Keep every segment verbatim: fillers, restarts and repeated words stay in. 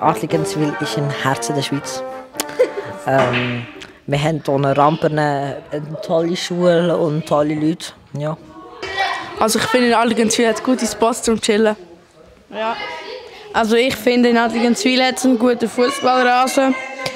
Adligenswil ist im Herzen der Schweiz. ähm, wir haben hier eine Rampen, eine tolle Schule und tolle Leute. Ja. Also ich finde, in Adligenswil hat es gute Spots zum Chillen. Ja. Also ich finde, in Adligenswil hat es einen guten Fußballrasen.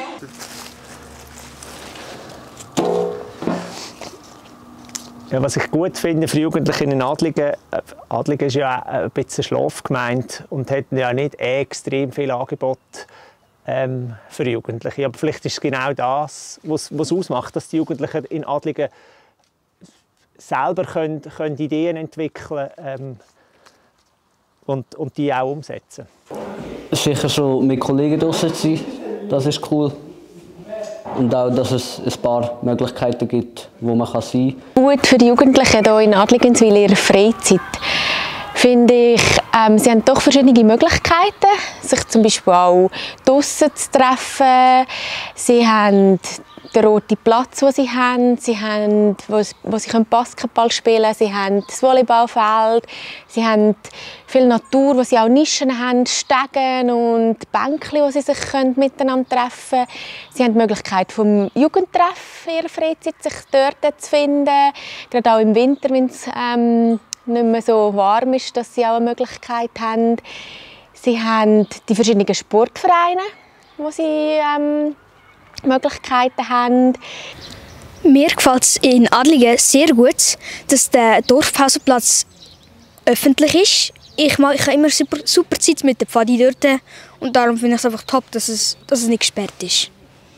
Ja, was ich gut finde für Jugendliche in Adligen, Adligen ist ja ein bisschen Schlafgemeinde und hat ja nicht extrem viel Angebot ähm, für Jugendliche. Aber vielleicht ist es genau das, was es ausmacht, dass die Jugendlichen in Adligen selber können, können Ideen entwickeln ähm, und, und die auch umsetzen. Sicher so mit Kollegen draussen zu sein, das ist cool. Und auch, dass es ein paar Möglichkeiten gibt, wo man sein kann. Gut für die Jugendlichen hier in Adligenswil in ihrer Freizeit finde ich, ähm, sie haben doch verschiedene Möglichkeiten, sich zum Beispiel auch draussen zu treffen. Sie haben den roten Platz, den sie haben, sie haben, wo, wo sie Basketball spielen können, sie haben das Volleyballfeld, sie haben viel Natur, wo sie auch Nischen haben, Stegen und Bänkchen, wo sie sich können miteinander treffen können. Sie haben die Möglichkeit vom Jugendtreff in ihrer Freizeit, sich dort zu finden, gerade auch im Winter, wenn es ähm, nicht mehr so warm ist, dass sie auch eine Möglichkeit haben. Sie haben die verschiedenen Sportvereine, wo sie ähm, Möglichkeiten haben. Mir gefällt es in Adligen sehr gut, dass der Dorfpausenplatz öffentlich ist. Ich, mache, ich habe immer super, super Zeit mit der Pfadi dort und darum finde ich es einfach top, dass es, dass es nicht gesperrt ist.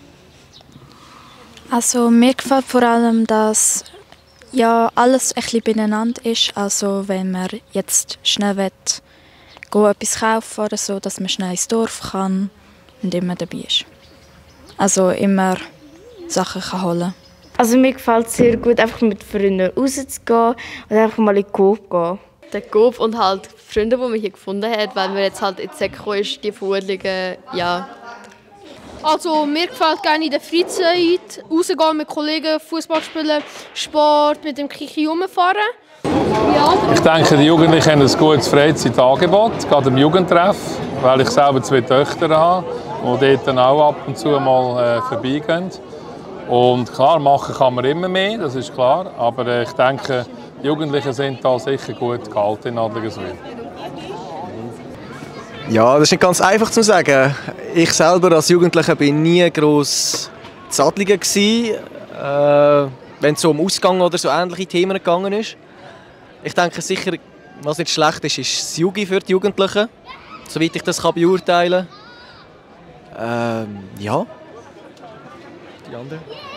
Also mir gefällt vor allem, dass ja, alles ein bisschen beieinander ist. Also wenn man jetzt schnell will, gehen, etwas kaufen oder so, dass man schnell ins Dorf kann und immer dabei ist. Also immer Sachen kann holen. Also mir gefällt es sehr gut, einfach mit Freunden rauszugehen und einfach mal in den Coop gehen. Der Coop und halt Freunde, die man hier gefunden hat, weil man jetzt halt in die Säcke ist, die Verudlungen, ja. Also mir gefällt gerne in der Freizeit rausgehen mit Kollegen, Fußball spielen, Sport, mit dem Kiki rumfahren. Ja. Ich denke, die Jugendlichen haben ein gutes Freizeitangebot, gerade im Jugendtreff, weil ich selber zwei Töchter habe, die dort dann auch ab und zu mal äh, vorbeigehen. Und klar, machen kann man immer mehr, das ist klar, aber äh, ich denke, die Jugendlichen sind da sicher gut gehalten in Adligenswil. Ja, das ist nicht ganz einfach zu sagen. Ich selber als Jugendlicher bin nie gross zu Adligen gsi, äh, wenn es so um Ausgang oder so ähnliche Themen gegangen ist. Ich denke sicher, was nicht schlecht ist, ist das Jugi für die Jugendlichen, soweit ich das kann beurteilen kann. Ähm, ja. Die anderen?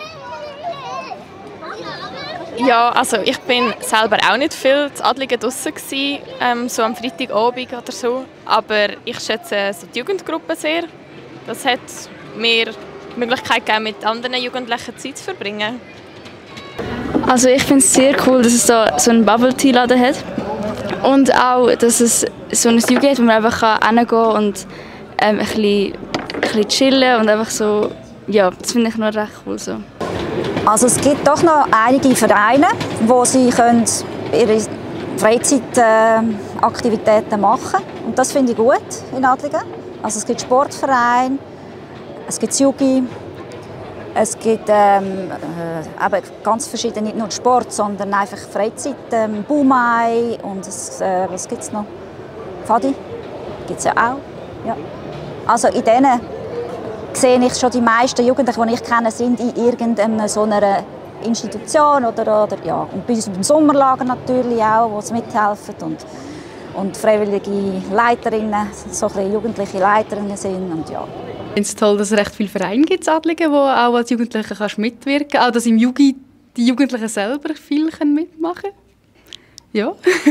Ja, also ich bin selber auch nicht viel zu Adligen draussen gsi, ähm, so am Freitagabend oder so. Aber ich schätze so die Jugendgruppe sehr. Das hat mir die Möglichkeit gegeben, mit anderen Jugendlichen Zeit zu verbringen. Also ich finde es sehr cool, dass es da so einen Bubble-Tea-Laden hat. Und auch, dass es so ein Jugendliche hat, wo man einfach hingehen kann und ähm, ein, bisschen, ein bisschen chillen und einfach so, ja, das finde ich noch recht cool so. Also es gibt doch noch einige Vereine, wo sie können ihre Freizeitaktivitäten machen können. Und das finde ich gut in Adligen. Also es gibt Sportvereine, es gibt Jugi, es gibt ähm, äh, ganz verschiedene, nicht nur Sport, sondern einfach Freizeit, ähm, Bumai und es, äh, was gibt es noch? Pfadi gibt es ja auch. Ja. Also in denen sehe ich schon, die meisten Jugendlichen, die ich kenne, sind in irgendeiner so einer Institution oder, oder ja. Und bei uns im Sommerlager natürlich auch, wo sie mithelfen und, und freiwillige Leiterinnen, so ein bisschen jugendliche Leiterinnen sind und ja. Ich finde es toll, dass es recht viele Vereine gibt in Adligen, wo auch als Jugendliche kannst mitwirken kannst. Auch dass im Jugi die Jugendlichen selber viel mitmachen können. Ja.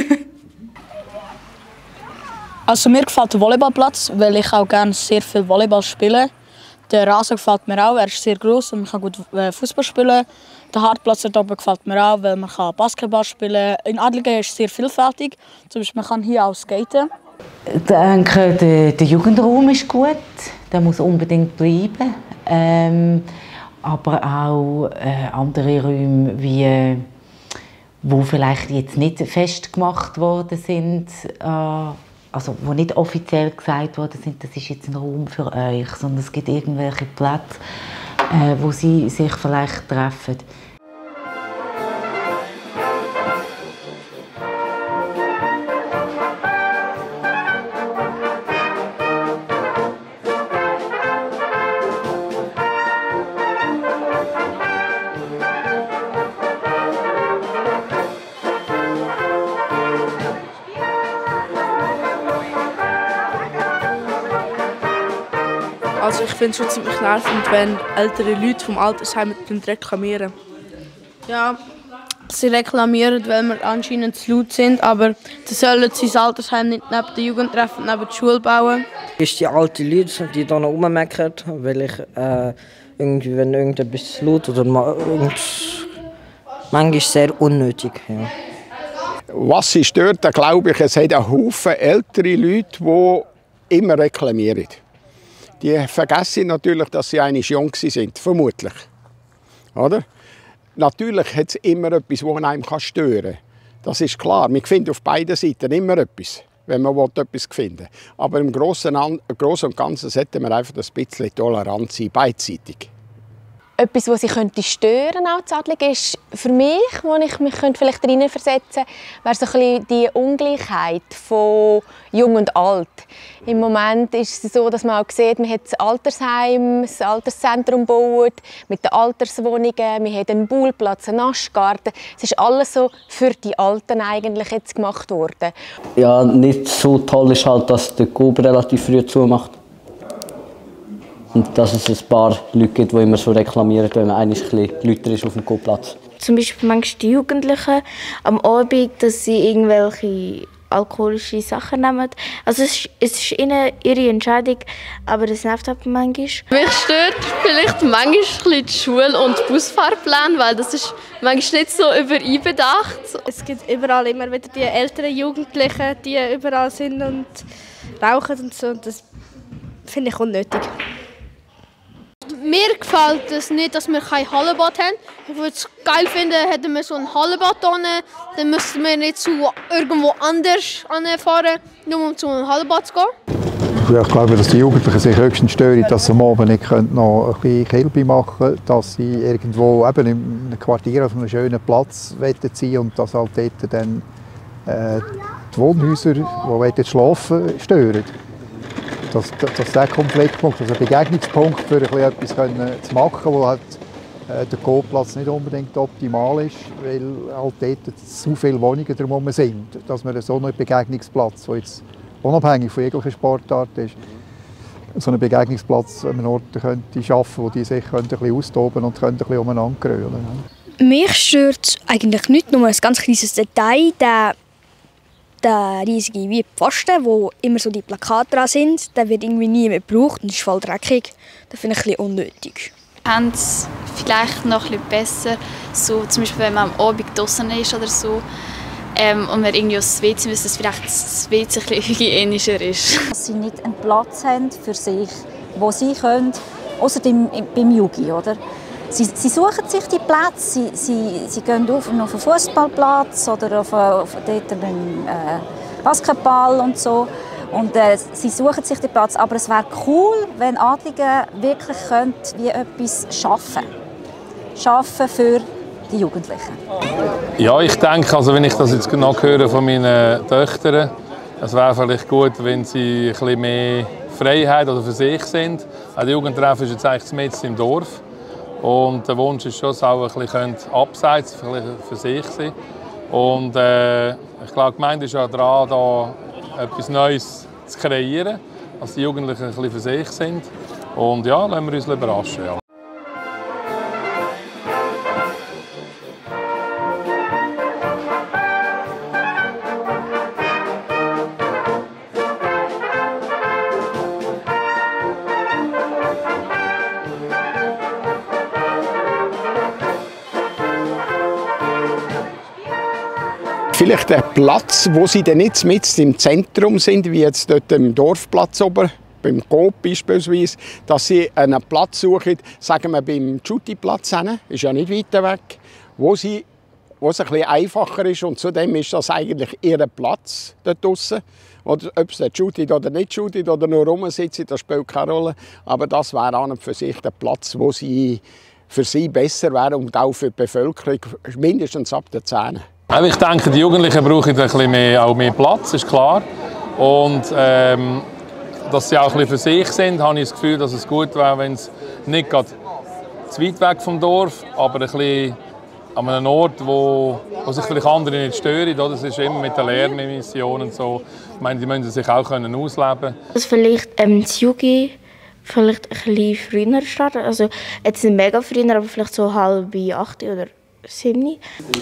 Also mir gefällt der Volleyballplatz, weil ich auch gerne sehr viel Volleyball spiele. Der Rasen gefällt mir auch, er ist sehr gross und man kann gut Fußball spielen. Der Hartplatz dort oben gefällt mir auch, weil man kann Basketball spielen kann. In Adligen ist es sehr vielfältig, zum Beispiel man kann hier auch skaten. Ich denke, der, der Jugendraum ist gut, der muss unbedingt bleiben. Ähm, aber auch äh, andere Räume, wie, wo vielleicht jetzt nicht festgemacht worden sind, äh, also wo nicht offiziell gesagt worden sind, das ist jetzt ein Raum für euch, sondern es gibt irgendwelche Plätze, äh, wo sie sich vielleicht treffen. Also ich finde es schon ziemlich nervig, wenn ältere Leute vom Altersheim reklamieren. Ja, sie reklamieren, weil wir anscheinend zu laut sind, aber sie sollen das Altersheim nicht neben der Jugendtreff und neben der Schule bauen. Es sind die alten Leute, die da noch rummeckern, weil ich äh, irgendwie, wenn irgendetwas laut oder mal, irgend, manchmal sehr unnötig. Ja. Was sie stört, da glaube ich, es hat einen Haufen ältere Leute, die immer reklamieren. Die vergessen natürlich, dass sie eigentlich jung sind, vermutlich. Oder? Natürlich hat es immer etwas, das einem stören kann. Das ist klar. Man findet auf beiden Seiten immer etwas, wenn man etwas finden will. Aber im Großen und Ganzen sollte man einfach ein bisschen tolerant sein, beidseitig. Etwas, was sie könnte stören auch Adlige, ist für mich, wo ich mich vielleicht reinversetzen könnte, wäre so ein bisschen die Ungleichheit von Jung und Alt. Im Moment ist es so, dass man auch sieht, man hat das Altersheim, das Alterszentrum gebaut, mit den Alterswohnungen, wir haben einen Ballplatz, einen Naschgarten. Es ist alles so für die Alten eigentlich jetzt gemacht worden. Ja, nicht so toll ist halt, dass der Coop relativ früh zumacht. Und dass es ein paar Leute gibt, die immer so reklamieren, wenn man eigentlich ein bisschen lauter ist auf dem Coop-Platz. Zum Beispiel manchmal die Jugendlichen am Abend, dass sie irgendwelche alkoholische Sachen nehmen. Also es ist, es ist ihnen ihre Entscheidung, aber das nervt aber manchmal. Mich stört vielleicht manchmal ein bisschen die Schul- und Busfahrpläne, weil das ist manchmal nicht so übereinbedacht. Es gibt überall immer wieder die älteren Jugendlichen, die überall sind und rauchen und so. Das finde ich unnötig. Mir gefällt es nicht, dass wir kein Hallenbad haben. Ich würde es geil finden, hätten wir so ein Hallenbad hier. Dann müssten wir nicht zu irgendwo anders fahren, nur um zu einem Hallenbad zu gehen. Ja, ich glaube, dass die Jugendlichen sich höchstens stören, dass sie am Abend nicht noch ein bisschen Kilby machen können, dass sie irgendwo eben in einem Quartier auf einem schönen Platz ziehen und dass halt dort dann äh, die Wohnhäuser, die schlafen, stören. Dass, dass der Konfliktpunkt, also ein Begegnungspunkt für etwas können zu machen, wo halt, äh, der Coop-Platz nicht unbedingt optimal ist, weil halt dort zu viele Wohnungen drumherum sind. Dass man so einen Begegnungsplatz, der jetzt unabhängig von jeglicher Sportart ist, so einen Begegnungsplatz an einem Ort könnte schaffen, wo die sich ein bisschen austoben und ein bisschen umeinander grölen. Mich stört eigentlich nicht nur ein ganz kleines Detail, der Der riesige wie Pfosten, wo immer so die Plakate dran sind, der wird irgendwie nie mehr gebraucht und ist voll dreckig. Das finde ich ein bisschen unnötig. Haben es vielleicht noch ein bisschen besser, so zum Beispiel wenn man am Abend draußen ist oder so ähm, und man irgendwie aufs W C muss, dass vielleicht das W C ein bisschen hygienischer ist. Dass sie nicht einen Platz haben für sich, wo sie können, außer beim Jugi, oder? Sie, sie suchen sich die Plätze, sie, sie, sie gehen auf, auf einen Fußballplatz oder auf, auf dort beim äh, Basketball und so. Und, äh, sie suchen sich den Platz, aber es wäre cool, wenn Adlige wirklich könnt, wie etwas schaffen schaffen für die Jugendlichen. Ja, ich denke, also wenn ich das jetzt noch höre von meinen Töchtern, es wäre vielleicht gut, wenn sie ein bisschen mehr Freiheit oder für sich sind. Die Jugendtreff ist jetzt eigentlich mitten im Dorf. Und der Wunsch ist schon, dass sie auch ein bisschen abseits für sich sein. Und äh, ich glaube, die Gemeinde ist ja dran, da etwas Neues zu kreieren, dass die Jugendlichen ein bisschen für sich sind. Und ja, lassen wir uns überraschen. Ja. Vielleicht ein Platz, wo sie dann nicht mit im Zentrum sind, wie jetzt dort im Dorfplatz oben, beim Coop beispielsweise, dass sie einen Platz suchen, sagen wir beim Jutti-Platz, ist ja nicht weit weg, wo sie wo es ein bisschen einfacher ist. Und zudem ist das eigentlich ihr Platz dort draussen. Oder ob es dort shootet oder nicht shootet oder nur rumsitzt, das spielt keine Rolle. Aber das wäre an und für sich der Platz, wo sie für sie besser wäre und auch für die Bevölkerung, mindestens ab den Zähnen. Ich denke, die Jugendlichen brauchen ein bisschen mehr, auch mehr Platz, ist klar. Und ähm, dass sie auch ein bisschen für sich sind, habe ich das Gefühl, dass es gut wäre, wenn es nicht gerade zu weit weg vom Dorf, aber ein bisschen an einem Ort, wo, wo sich vielleicht andere nicht stören. Das ist immer mit der Lärmemission und so. Ich meine, die müssen sich auch können ausleben können. Dass vielleicht ähm, das Jugi vielleicht ein bisschen früher starten. Also jetzt nicht mega früher, aber vielleicht so halb acht oder sieben.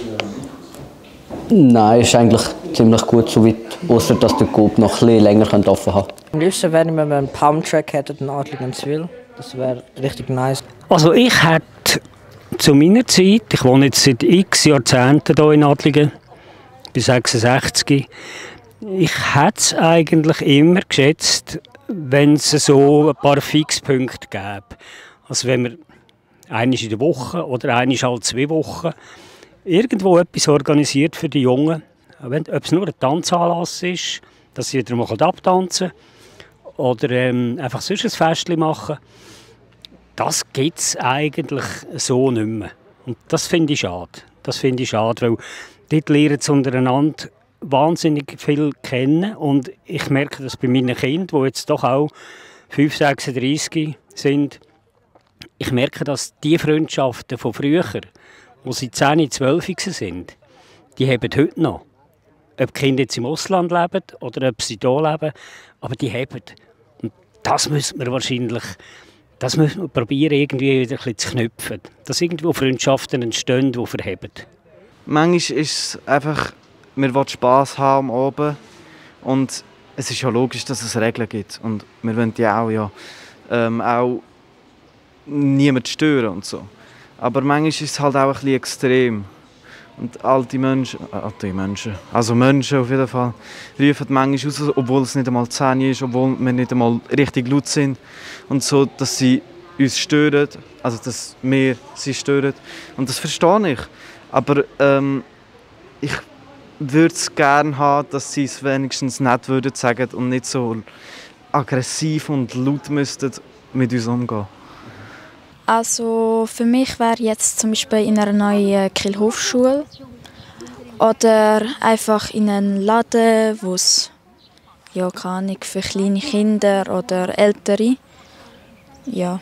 Nein, ist eigentlich ziemlich gut so weit, außer dass der Coop noch ein bisschen länger offen haben könnte. Am liebsten wäre, wenn wir einen Palmtrack hätten in Adligenswil. Das wäre richtig nice. Also ich hätte zu meiner Zeit, ich wohne jetzt seit x Jahrzehnten hier in Adligen, bis sechsundsechzig, ich hätte es eigentlich immer geschätzt, wenn es so ein paar Fixpunkte gäbe. Also wenn wir einmal in der Woche oder einmal alle zwei Wochen irgendwo etwas organisiert für die Jungen, ob es nur ein Tanzanlass ist, dass sie wieder mal abtanzen können oder ähm, einfach sonst ein Festchen machen. Das gibt es eigentlich so nicht mehr. Und das finde ich schade. Das finde ich schade, weil dort lernen sie untereinander wahnsinnig viel kennen. Und ich merke das bei meinen Kindern, die jetzt doch auch fünf, sechsunddreißig sind. Ich merke, dass die Freundschaften von früher, wo sie zehn, zwölf sind, die haben heute noch. Ob die Kinder jetzt im Ausland leben oder ob sie hier leben, aber die haben. Und das müssen wir wahrscheinlich Das müssen wir probieren, irgendwie wieder ein bisschen zu knüpfen. Dass irgendwo Freundschaften entstehen, die verheben. Manchmal ist es einfach, man will Spass haben am Abend. Und es ist ja logisch, dass es Regeln gibt. Und wir wollen ja auch, ja, ähm, auch niemanden stören und so. Aber manchmal ist es halt auch ein bisschen extrem. Und alte Menschen, äh, alte Menschen, also Menschen auf jeden Fall, rufen manchmal raus, obwohl es nicht einmal zehn ist, obwohl wir nicht einmal richtig laut sind. Und so, dass sie uns stören, also dass wir sie stören. Und das verstehe ich. Aber ähm, ich würde es gerne haben, dass sie es wenigstens nett würden sagen und nicht so aggressiv und laut müssten mit uns umgehen. Also für mich wäre jetzt zum Beispiel in einer neuen Kilhofschule oder einfach in einem Laden, wo es ja, keine Ahnung, für kleine Kinder oder Ältere. Ja.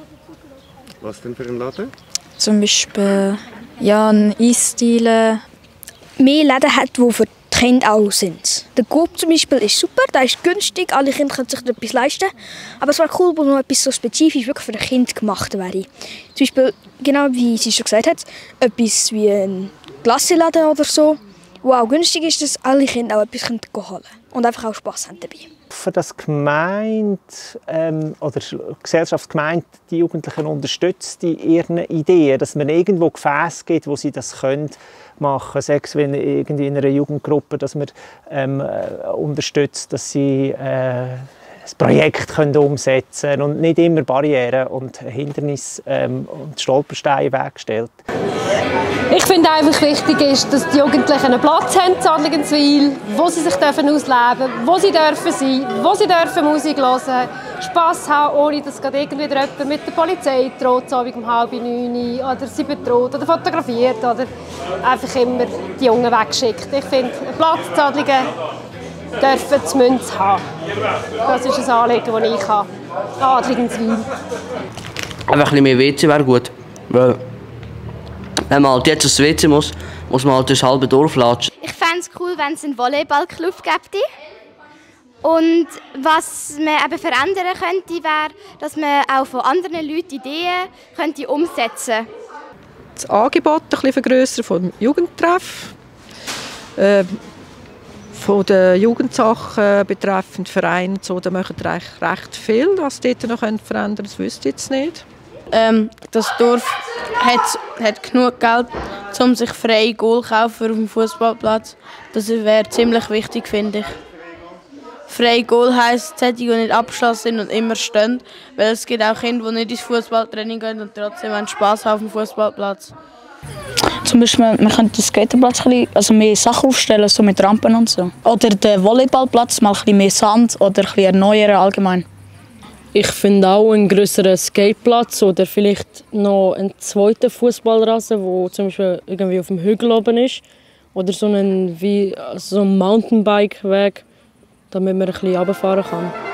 Was denn für ein Laden? Zum Beispiel ja, ein Eisdiele. Mehr Läden hat, die für die Kinder auch sind. Der Coop zum Beispiel ist super, der ist günstig, alle Kinder können sich etwas leisten. Aber es wäre cool, wenn noch etwas so spezifisch wirklich für ein Kind gemacht wäre. Zum Beispiel, genau wie sie schon gesagt hat, etwas wie ein Glasseladen oder so, wo auch günstig ist, dass alle Kinder auch etwas holen können und einfach auch Spass haben dabei. Für das Gemeinde ähm, oder die Gesellschaft Gemeinde die Jugendlichen unterstützt in ihren Ideen, dass man irgendwo Gefäße gibt, wo sie das können machen, sei es in, irgendwie in einer Jugendgruppe, dass man ähm, unterstützt, dass sie äh, das Projekt können umsetzen können und nicht immer Barrieren und Hindernisse ähm, und Stolpersteine wegstellt. Ich finde einfach wichtig ist, dass die Jugendlichen einen Platz haben in Adligenswil, wo sie sich dürfen ausleben, wo sie dürfen sein, wo sie dürfen Musik hören, Spass haben, ohne dass gerade irgendwie jemand mit der Polizei droht, so wie um halb neun oder sie bedroht oder fotografiert oder einfach immer die Jungen wegschickt. Ich finde, einen Platz in Adligen dürfen sie Münz haben. Das ist ein Anliegen, das ich habe. Adligenswil. Einfach ein bisschen mehr W C wäre gut. Weil wenn man halt jetzt aufs W C muss, muss man halt durchs halbe Dorf latschen. Ich fände es cool, wenn es einen Volleyballclub gäbe. Und was man eben verändern könnte, wäre, dass man auch von anderen Leuten Ideen könnte umsetzen könnte. Das Angebot ein bisschen vergrössern vom Jugendtreff. Äh, von den Jugendsachen betreffend Vereine so, da machen wir recht, recht viel, was dort noch verändern können, das wüsste ich jetzt nicht. Ähm, das Dorf hat, hat genug Geld, um sich freie Goal zu kaufen auf dem Fußballplatz. Das wäre ziemlich wichtig, finde ich. Freie Goal heisst, solche, die nicht abgeschlossen sind und immer stehen. Weil es gibt auch Kinder, die nicht ins Fußballtraining gehen und trotzdem einen Spass haben auf dem Fußballplatz. Zum Beispiel, man könnte den Skaterplatz ein bisschen, also mehr Sachen aufstellen, so mit Rampen und so. Oder den Volleyballplatz mal ein bisschen mehr Sand oder ein bisschen erneuern allgemein. Ich finde auch einen grösseren Skateplatz oder vielleicht noch einen zweiten Fußballrasen, der zum Beispiel irgendwie auf dem Hügel oben ist. Oder so einen, wie, so einen Mountainbike-Weg, damit man ein bisschen runterfahren kann.